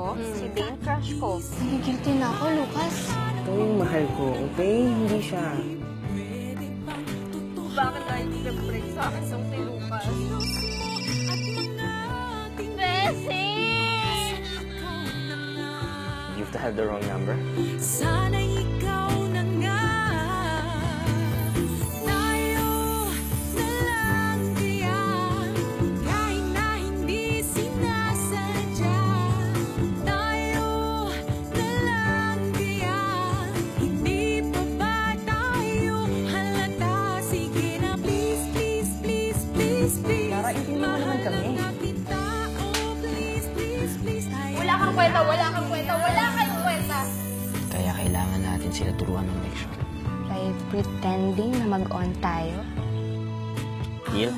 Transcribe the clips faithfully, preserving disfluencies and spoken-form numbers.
to. Mm. Si Dane, crush ko. Nagigilty na ako, Lucas. Ito yung mahal ko, okay? Hindi siya. Bakit tayo hindi nag-break sa akin sa kay Lucas? Bessie! You have to have the wrong number. Sana ikaw na nga. Tayo na lang kaya. Kahit na hindi sinasadya. Tayo na lang kaya. Hindi pa ba tayo halata? Sige na please, please, please, please, please. Tara, hindi mo naman kami. Wala kang kwenta, wala kang kwenta, wala kang kwenta! Kaya kailangan natin sila turuan ng leksyon. By pretending na mag-on tayo. Deal?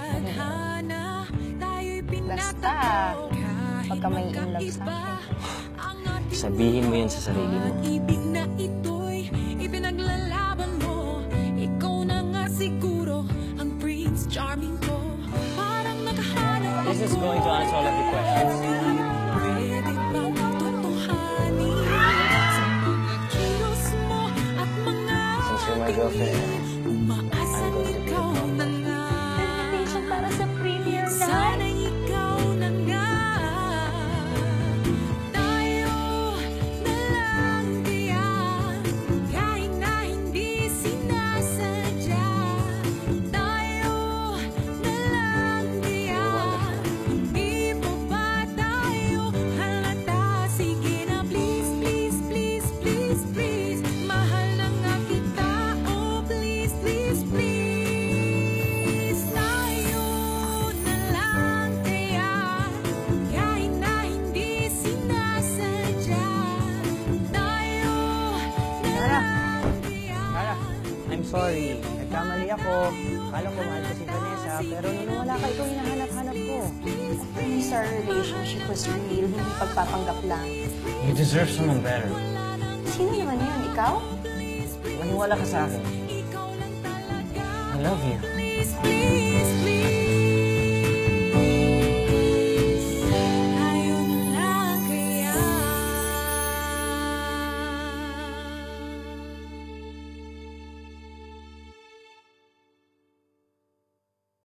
Basta, pagka may in love sa akin. Sabihin mo yan sa sarili mo. Ibig na ito'y ipinaglalaban mo. Ikaw na nga siguro ang Prince Charming ko. Parang nakahanap ako. This is going to answer all of your questions. Pwede bang tutuhanin sa mga kilos mo at mga Since you're my girlfriend, umaasan ikaw na nga. Invitation para sa premiere night! Sana ikaw na nga. Tayo na lang kaya. Kahit na hindi sinasadya. Tayo na lang kaya. Hindi pa ba tayo halata? Sige na please, please, please, please, please. Mahal na nga kita. Oh please, please, please. Tayo na lang kaya. Kahit na hindi sinasadya. Tayo na Tara. lang kaya. Tara, I'm sorry. Nagkamali ako. Akala ko mahal ko si Vanessa, pero nung wala ka, ikaw hinahanap-hanap ko. At least our relationship was real, hindi pagpapanggap lang. You deserve someone better. Sino naman yun? Ikaw? Maniwala ka sa akin. I love you. Please, please, please.